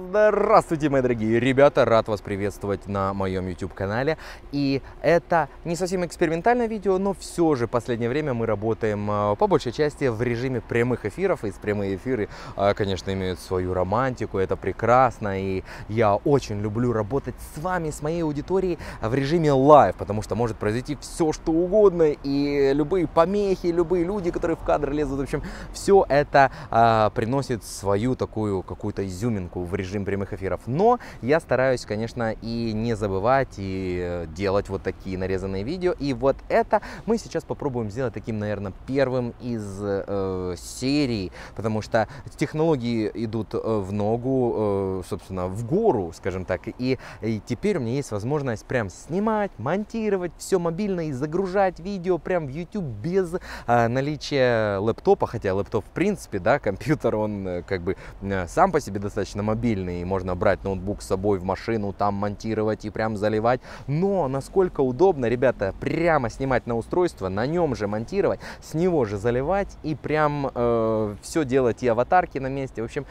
Здравствуйте, мои дорогие ребята! Рад вас приветствовать на моем YouTube-канале. И это не совсем экспериментальное видео, но все же в последнее время мы работаем по большей части в режиме прямых эфиров. И прямые эфиры, конечно, имеют свою романтику, это прекрасно. И я очень люблю работать с вами, с моей аудиторией в режиме лайв, потому что может произойти все, что угодно. И любые помехи, любые люди, которые в кадр лезут, в общем, все это приносит свою такую какую-то изюминку в режим прямых эфиров. Но я стараюсь, конечно, и не забывать, и делать вот такие нарезанные видео. И вот это мы сейчас попробуем сделать таким, наверное, первым из серий, потому что технологии идут в ногу, собственно, в гору, скажем так. И теперь у меня есть возможность прям снимать, монтировать все мобильно и загружать видео прям в YouTube без наличия лэптопа. Хотя лэптоп, в принципе, да, компьютер, он как бы сам по себе достаточно мобильный, и можно брать ноутбук с собой в машину, там монтировать и прям заливать. Но насколько удобно, ребята, прямо снимать на устройство, на нем же монтировать, с него же заливать и прям все делать, и аватарки на месте. В общем,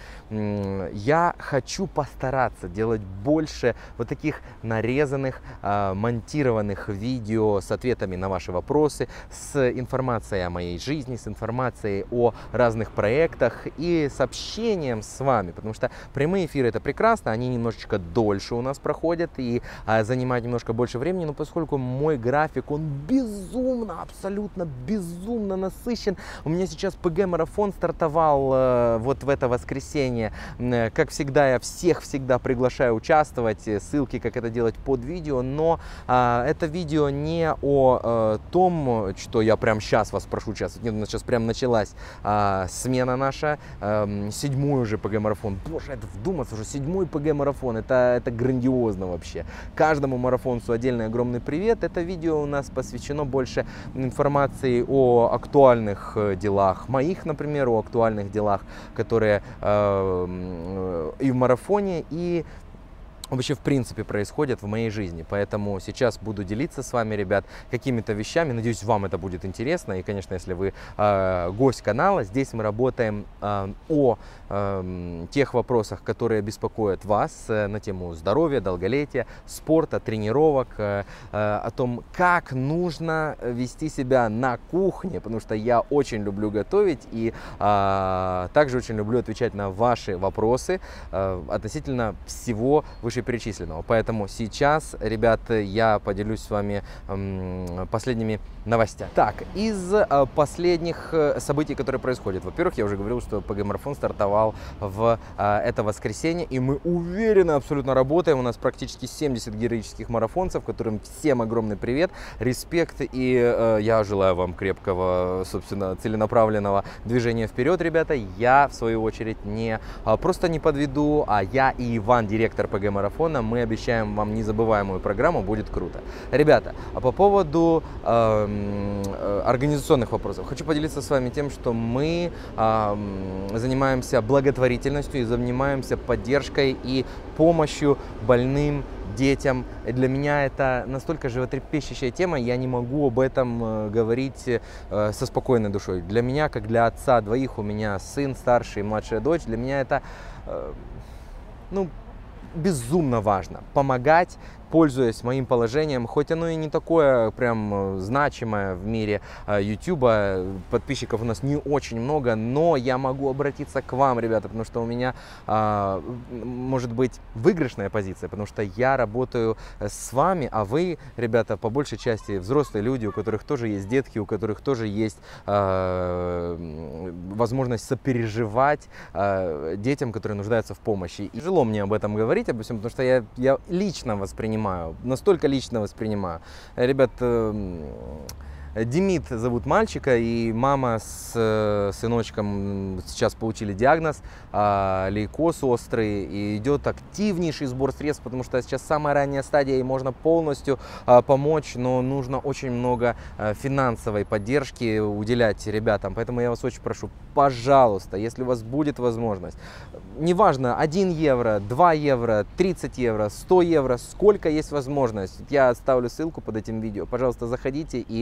я хочу постараться делать больше вот таких нарезанных, монтированных видео с ответами на ваши вопросы, с информацией о моей жизни, с информацией о разных проектах и с общением с вами, потому что прямые эфиры — это прекрасно, они немножечко дольше у нас проходят и занимают немножко больше времени, но поскольку мой график, он безумно, абсолютно безумно насыщен. У меня сейчас ПГ-марафон стартовал вот в это воскресенье. Как всегда, я всех всегда приглашаю участвовать, ссылки, как это делать, под видео, но это видео не о том, что я прям сейчас вас прошу участвовать. Нет, у нас сейчас прям началась смена наша, 7-й уже ПГ-марафон. Боже, это вдуматься, уже 7-й ПГ-марафон, это грандиозно вообще. Каждому марафонцу отдельный огромный привет. Это видео у нас посвящено больше информации о актуальных делах моих, например, о актуальных делах, которые и в марафоне, и вообще, в принципе, происходит в моей жизни. Поэтому сейчас буду делиться с вами, ребят, какими-то вещами. Надеюсь, вам это будет интересно. И, конечно, если вы гость канала, здесь мы работаем о тех вопросах, которые беспокоят вас на тему здоровья, долголетия, спорта, тренировок, о том, как нужно вести себя на кухне, потому что я очень люблю готовить и также очень люблю отвечать на ваши вопросы относительно всего вышеперечисленного. Поэтому сейчас, ребята, я поделюсь с вами последними новостями. Так, из последних событий, которые происходят. Во-первых, я уже говорил, что ПГ-марафон стартовал в это воскресенье, и мы уверенно абсолютно работаем. У нас практически 70 героических марафонцев, которым всем огромный привет, респект, и я желаю вам крепкого, собственно, целенаправленного движения вперед, ребята. Я, в свою очередь, не просто не подведу, а я и Иван, директор ПГ-марафона, мы обещаем вам незабываемую программу, будет круто. Ребята, а по поводу организационных вопросов, хочу поделиться с вами тем, что мы занимаемся благотворительностью и занимаемся поддержкой и помощью больным детям. И для меня это настолько животрепещущая тема, я не могу об этом говорить со спокойной душой. Для меня, как для отца двоих, у меня сын старший и младшая дочь, для меня это безумно важно помогать, пользуясь моим положением, хоть оно и не такое прям значимое в мире YouTube, подписчиков у нас не очень много, но я могу обратиться к вам, ребята, потому что у меня может быть выигрышная позиция, потому что я работаю с вами, а вы, ребята, по большей части взрослые люди, у которых тоже есть детки, у которых тоже есть возможность сопереживать детям, которые нуждаются в помощи. И тяжело мне об этом говорить, обо всем, потому что я лично воспринимаю, настолько лично воспринимаю. Ребят, Демид зовут мальчика, и мама с сыночком сейчас получили диагноз лейкоз острый, и идет активнейший сбор средств, потому что сейчас самая ранняя стадия, и можно полностью помочь, но нужно очень много финансовой поддержки уделять ребятам, поэтому я вас очень прошу, пожалуйста, если у вас будет возможность, неважно, 1 евро, 2 евро, 30 евро, 100 евро, сколько есть возможность, я оставлю ссылку под этим видео, пожалуйста, заходите и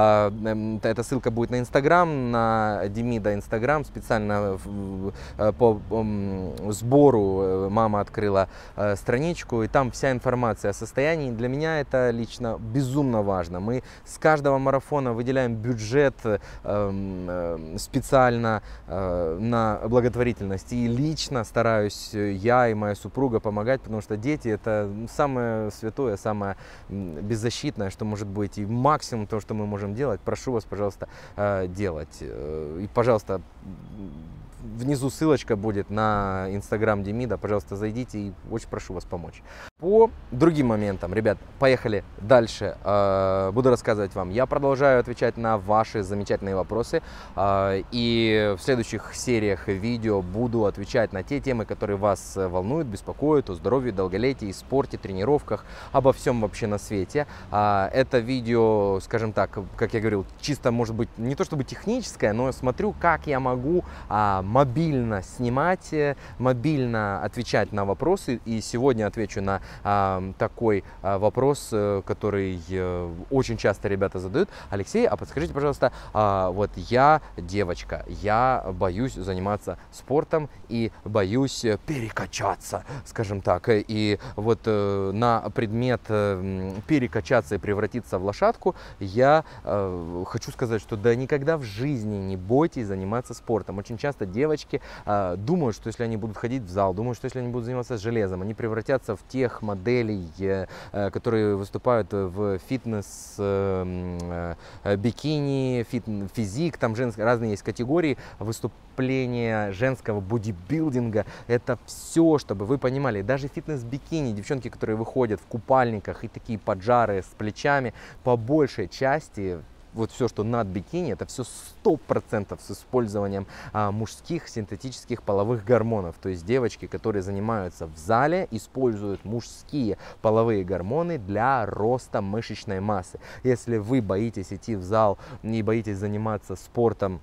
Эта ссылка будет на Инстаграм, на Демида Инстаграм. Специально по сбору мама открыла страничку, и там вся информация о состоянии. Для меня это лично безумно важно. Мы с каждого марафона выделяем бюджет специально на благотворительность. И лично стараюсь я и моя супруга помогать, потому что дети — это самое святое, самое беззащитное, что может быть. И максимум того, что мы можем делать, прошу вас, пожалуйста, делать. И, пожалуйста, внизу ссылочка будет на Инстаграм Демида. Пожалуйста, зайдите, и очень прошу вас помочь. По другим моментам, ребят, поехали дальше. Буду рассказывать вам. Я продолжаю отвечать на ваши замечательные вопросы. И в следующих сериях видео буду отвечать на те темы, которые вас волнуют, беспокоят: о здоровье, долголетии, спорте, тренировках, обо всем вообще на свете. Это видео, скажем так, как я говорил, чисто, может быть, не то чтобы техническое, но смотрю, как я могу мобильно снимать, мобильно отвечать на вопросы. И сегодня отвечу на такой вопрос, который очень часто ребята задают. Алексей, а подскажите, пожалуйста, вот я девочка, я боюсь заниматься спортом и боюсь перекачаться, скажем так. И вот на предмет перекачаться и превратиться в лошадку я хочу сказать, что да никогда в жизни не бойтесь заниматься спортом. Очень часто девочки думают, что если они будут ходить в зал, думают, что если они будут заниматься железом, они превратятся в тех моделей, которые выступают в фитнес, бикини, физик, там разные есть категории выступления женского бодибилдинга. Это все, чтобы вы понимали. Даже фитнес-бикини, девчонки, которые выходят в купальниках и такие поджарые с плечами, по большей части вот все, что над бикини, это все 100% с использованием мужских синтетических половых гормонов. То есть девочки, которые занимаются в зале, используют мужские половые гормоны для роста мышечной массы. Если вы боитесь идти в зал и боитесь заниматься спортом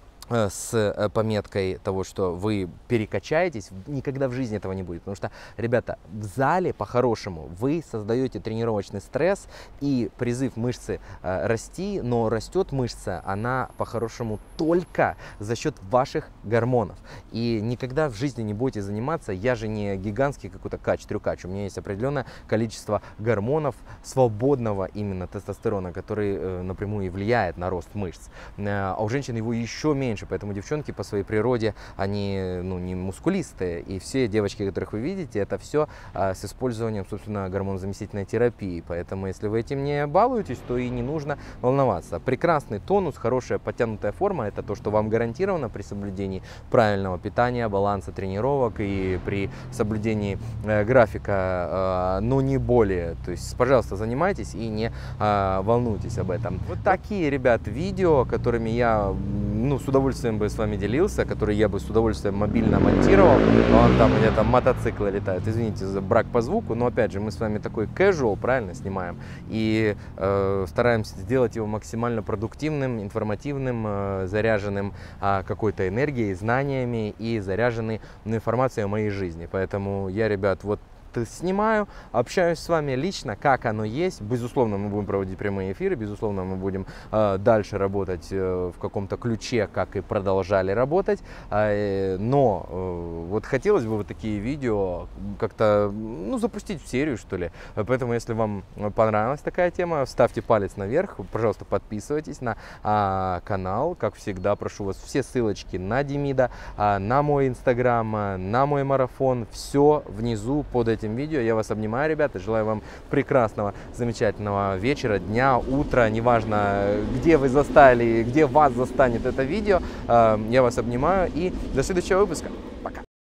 с пометкой того, что вы перекачаетесь, никогда в жизни этого не будет. Потому что, ребята, в зале по-хорошему вы создаете тренировочный стресс и призыв мышцы расти, но растет мышца, она по-хорошему только за счет ваших гормонов. И никогда в жизни не будете заниматься. Я же не гигантский какой-то кач-трюкач. У меня есть определенное количество гормонов свободного именно тестостерона, который напрямую и влияет на рост мышц. А у женщин его еще меньше. Поэтому девчонки по своей природе, они не мускулистые. И все девочки, которых вы видите, это все с использованием, собственно, гормонозаместительной терапии. Поэтому, если вы этим не балуетесь, то и не нужно волноваться. Прекрасный тонус, хорошая подтянутая форма – это то, что вам гарантировано при соблюдении правильного питания, баланса тренировок и при соблюдении графика, но не более. То есть, пожалуйста, занимайтесь и не волнуйтесь об этом. Вот такие, ребят, видео, которыми я с удовольствием бы с вами делился, которые я бы с удовольствием мобильно монтировал. Вон там где-то мотоциклы летают. Извините за брак по звуку, но опять же мы с вами такой casual, правильно, снимаем. И стараемся сделать его максимально продуктивным, информативным, заряженным какой-то энергией, знаниями и заряженной информацией о моей жизни. Поэтому я, ребят, вот снимаю, общаюсь с вами лично, как оно есть. Безусловно, мы будем проводить прямые эфиры, безусловно, мы будем дальше работать в каком-то ключе, как и продолжали работать. Но вот хотелось бы вот такие видео как-то запустить в серию, что ли. Поэтому, если вам понравилась такая тема, ставьте палец наверх, пожалуйста, подписывайтесь на канал. Как всегда, прошу вас, все ссылочки на Демида, на мой Инстаграм, на мой марафон, все внизу под этим видео. Я вас обнимаю, ребята, желаю вам прекрасного, замечательного вечера, дня, утра, неважно, где вы застали, где вас застанет это видео. Я вас обнимаю и до следующего выпуска.